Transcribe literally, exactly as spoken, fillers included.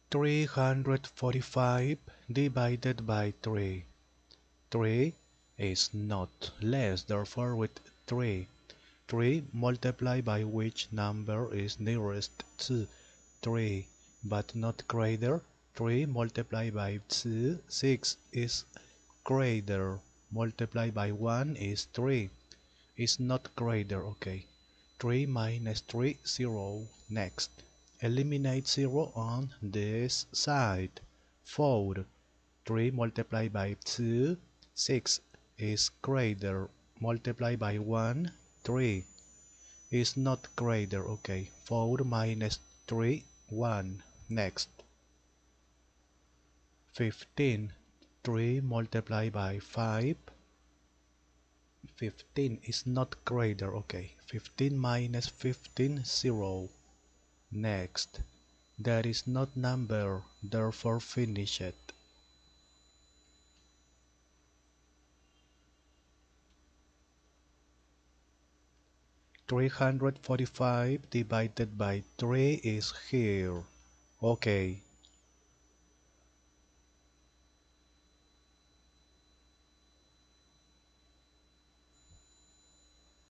three hundred forty-five divided by three. three is not less, therefore with three. three multiplied by which number is nearest to three, but not greater. three multiplied by two, six is greater. Multiplied by one is three. Is not greater, okay. three minus three, zero. Next, eliminate zero on this side. four. three multiplied by two, six is greater. Multiplied by one, three is not greater, okay. four minus three, one. Next, fifteen. three multiplied by five, fifteen is not greater, okay. fifteen minus fifteen, zero. Next, there is not number, therefore finish it. three hundred forty-five divided by three is here. Okay,